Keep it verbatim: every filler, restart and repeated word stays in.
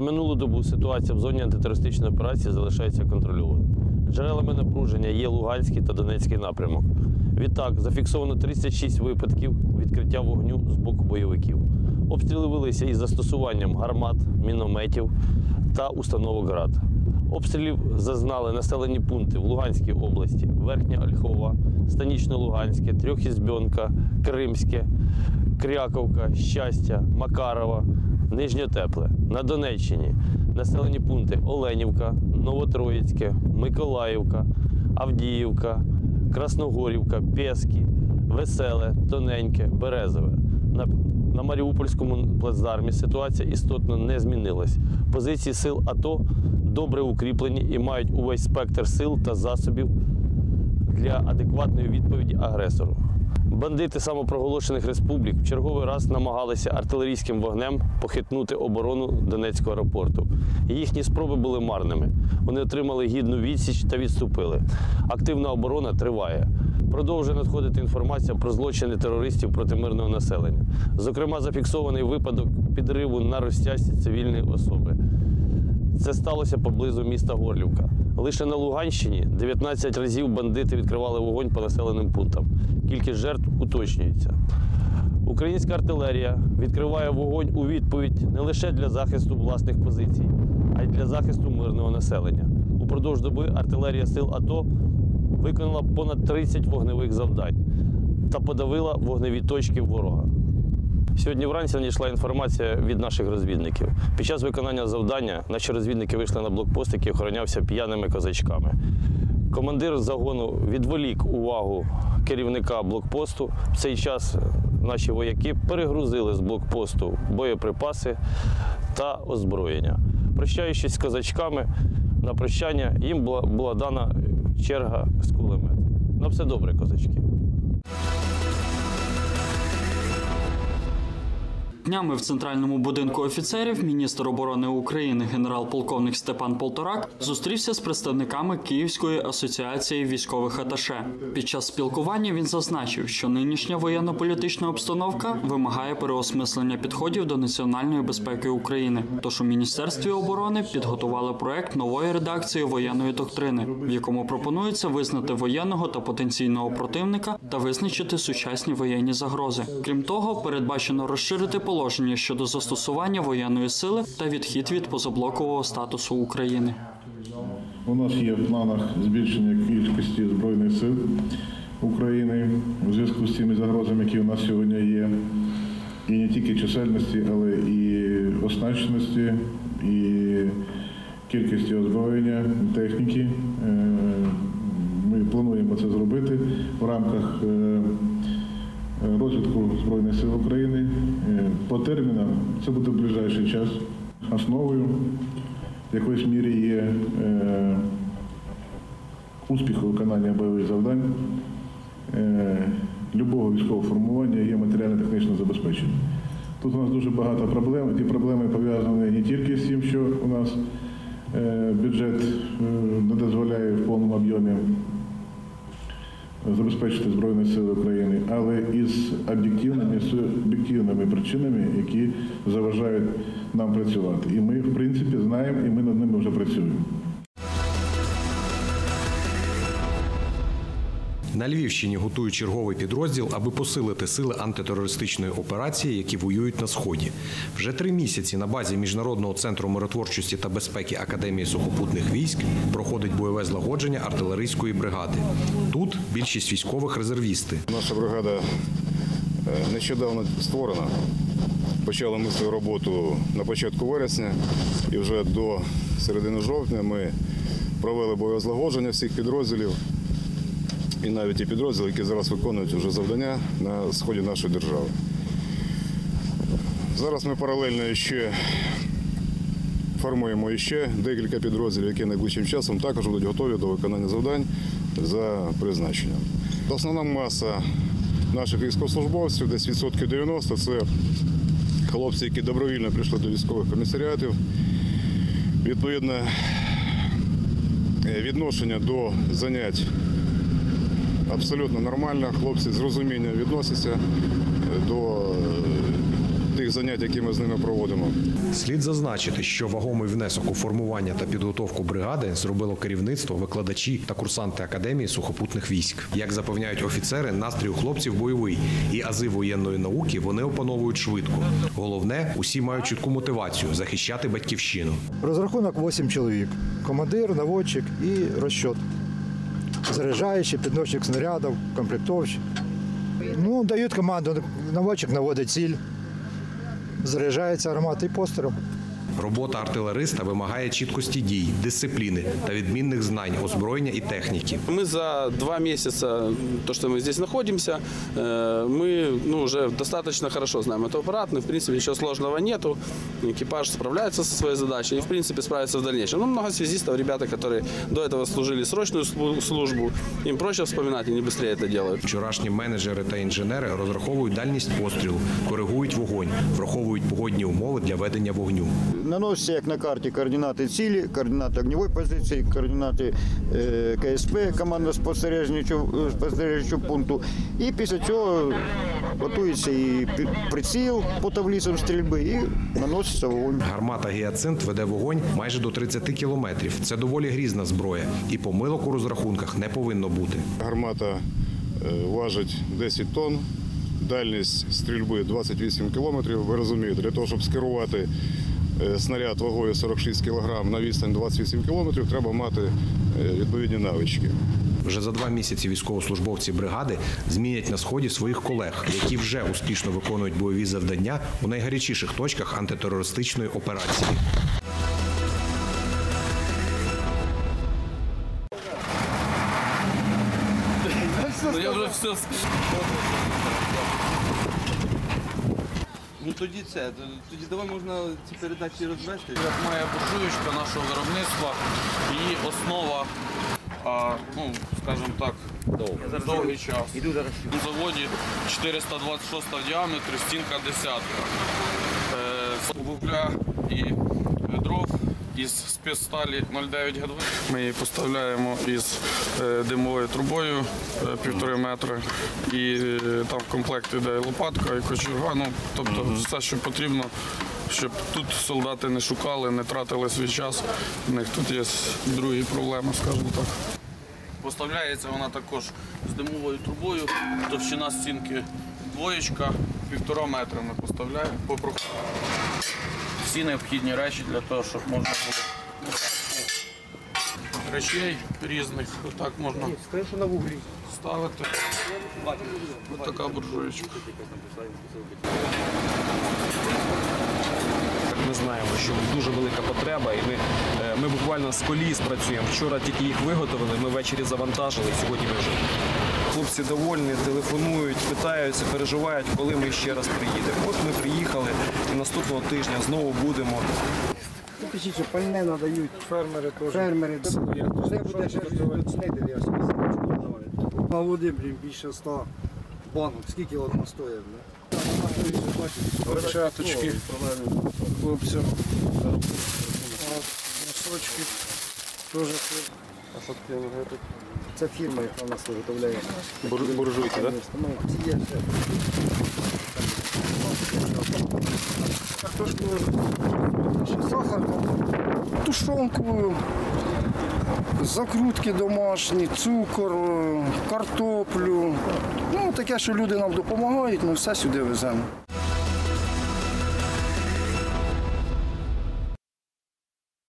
минулу добу ситуація в зоні антитерористичної операції залишається контрольованою. Джерелами напруження є Луганський та Донецький напрямок. Відтак, зафіксовано тридцять шість випадків відкриття вогню з боку бойовиків. Обстріли велися із застосуванням гармат, мінометів та установок ГРАД. Обстрілів зазнали населені пункти в Луганській області, Верхня Ольхова, Станично-Луганське, Трьохізбьонка, Кримське, Кряковка, Щастя, Макарова, Нижньотепле. На Донеччині населені пункти Оленівка, Новотроїцьке, Миколаївка, Авдіївка, Красногорівка, Пєски, Веселе, Тоненьке, Березове. На, на Маріупольському плацдармі ситуація істотно не змінилась. Позиції сил АТО добре укріплені і мають увесь спектр сил та засобів для адекватної відповіді агресору. Бандити самопроголошених республік в черговий раз намагалися артилерійським вогнем похитнути оборону Донецького аеропорту. Їхні спроби були марними. Вони отримали гідну відсіч та відступили. Активна оборона триває. Продовжує надходити інформація про злочини терористів проти мирного населення. Зокрема, зафіксований випадок підриву на розтяжці цивільної особи. Це сталося поблизу міста Горлівка. Лише на Луганщині дев'ятнадцять разів бандити відкривали вогонь по населеним пунктам. Кількість жертв уточнюється. Українська артилерія відкриває вогонь у відповідь не лише для захисту власних позицій, а й для захисту мирного населення. Упродовж доби артилерія сил АТО виконала понад тридцять вогневих завдань та подавила вогневі точки ворога. Сьогодні вранці надійшла інформація від наших розвідників. Під час виконання завдання наші розвідники вийшли на блокпост, який охоронявся п'яними козачками. Командир загону відволік увагу керівника блокпосту. В цей час наші вояки перегрузили з блокпосту боєприпаси та озброєння. Прощаючись з козачками, на прощання їм була, була дана черга з кулемету. На все добре, козачки. Днями в Центральному будинку офіцерів міністр оборони України генерал-полковник Степан Полторак зустрівся з представниками Київської асоціації військових аташе. Під час спілкування він зазначив, що нинішня воєнно-політична обстановка вимагає переосмислення підходів до національної безпеки України. Тож у Міністерстві оборони підготували проект нової редакції воєнної доктрини, в якому пропонується визнати воєнного та потенційного противника та визначити сучасні воєнні загрози. Крім того, передбачено розширити положення щодо застосування воєнної сили та відхід від позаблокового статусу України. У нас є в планах збільшення кількості Збройних сил України у зв'язку з цими загрозами, які у нас сьогодні є. І не тільки чисельності, але і оснащеності, і кількості озброєння, техніки. Ми плануємо це зробити в рамках розвитку Збройних сил України. По термінам це буде в ближайший час. Основою в якоїсь мірі є е, успіху виконання бойових завдань. Е, любого військового формування є матеріально-технічне забезпечення. Тут у нас дуже багато проблем. Ті проблеми пов'язані не тільки з тим, що у нас е, бюджет е, не дозволяє в повному об'ємі забезпечити Збройні Сили України, але і з об'єктивними, з об'єктивними причинами, які заважають нам працювати. І ми, в принципі, знаємо, і ми над ними вже працюємо. На Львівщині готують черговий підрозділ, аби посилити сили антитерористичної операції, які воюють на Сході. Вже три місяці на базі Міжнародного центру миротворчості та безпеки Академії сухопутних військ проходить бойове злагодження артилерійської бригади. Тут більшість військових резервісти. Наша бригада нещодавно створена. Почали ми свою роботу на початку вересня і вже до середини жовтня ми провели бойове злагодження всіх підрозділів. І навіть ті підрозділи, які зараз виконують вже завдання на сході нашої держави. Зараз ми паралельно ще формуємо ще декілька підрозділів, які найближчим часом також будуть готові до виконання завдань за призначенням. Основна маса наших військовослужбовців, десь відсотків дев'яносто, це хлопці, які добровільно прийшли до військових комісаріатів. Відповідно, відношення до занять абсолютно нормально, хлопці з розумінням відносяться до тих занять, які ми з ними проводимо. Слід зазначити, що вагомий внесок у формування та підготовку бригади зробило керівництво, викладачі та курсанти Академії сухопутних військ. Як запевняють офіцери, настрій у хлопців бойовий, і ази воєнної науки вони опановують швидко. Головне, усі мають чітку мотивацію – захищати батьківщину. Розрахунок вісім чоловік. Командир, наводчик і розчет. Заряджаючий, підносчик снарядів, комплектовщик. Ну, дають команду, наводчик наводить ціль, заряджається армат і постріл. Робота артилериста вимагає чіткості дій, дисципліни та відмінних знань озброєння і техніки. Мы за два месяца, то, что мы здесь находимся, э, мы ну, уже достаточно хорошо знаем этот аппарат, но в принципе ничего сложного нету. Экипаж справляется со своей задачей и в принципе справится в дальнейшем. Ну, много связистов, ребята, которые до этого служили срочную службу, им проще вспоминать, они быстрее это делают. Вчорашні менеджери та інженери розраховують дальність пострілу, коригують вогонь, враховують погодні умови для ведення вогню. Наносяться, як на карті, координати цілі, координати огневої позиції, координати е, ка ес пе, команда спостережничого спостережничого пункту. І після цього готується і приціл по таблицям стрільби і наноситься вогонь. Гармата «Гіацинт» веде вогонь майже до тридцяти кілометрів. Це доволі грізна зброя. І помилок у розрахунках не повинно бути. Гармата е, важить десять тонн, дальність стрільби двадцять вісім кілометрів. Ви розумієте, для того, щоб скерувати снаряд вагою сорок шість кілограм на відстань двадцять вісім кілометрів, треба мати відповідні навички. Вже за два місяці військовослужбовці бригади змінять на Сході своїх колег, які вже успішно виконують бойові завдання у найгарячіших точках антитерористичної операції. Я вже все... Ну тоді це, тоді давай можна ці передачі розвести. Як має буржуєчка нашого виробництва, її основа, а, ну, скажімо так, довгий час. На заводі чотириста двадцять шість в діаметрі, стінка десятка. Е, вугля і дров із спецсталі нуль дев'ять ге два. Ми її поставляємо із е, димовою трубою е, півтори метри. І е, там в комплекті йде лопатка, і кочерга. Ну, тобто все, що потрібно, щоб тут солдати не шукали, не тратили свій час. У них тут є другі проблеми, скажімо так. Поставляється вона також з димовою трубою, товщина стінки двоєчка, півтора метра ми поставляємо по проходу. Всі необхідні речі для того, щоб можна було речей різних, отак можна ставити. Ось така буржуєчка. Ми знаємо, що дуже велика потреба, і ми, ми буквально з коліс працюємо. Вчора тільки їх виготовили, ми ввечері завантажили, і сьогодні ми вже. Хлопці довольні, телефонують, питаються, переживають, коли ми ще раз приїдемо. От ми приїхали, і наступного тижня знову будемо. Пишіть, що пальне надають. Фермери теж. Фермери. Це буде ще снити, я собі забачу. На води, блін, більше ста банок. Скільки одна стоїть, блін? Перчаточки хлопцям. Носочки. Теж. А що таке тут? Це фірма, яка у нас виготовляє. Буржуйки, так? Ну, ці є ще. Картошку, сахар, тушонку, закрутки домашні, цукор, картоплю. Ну, таке, що люди нам допомагають, ми все сюди веземо.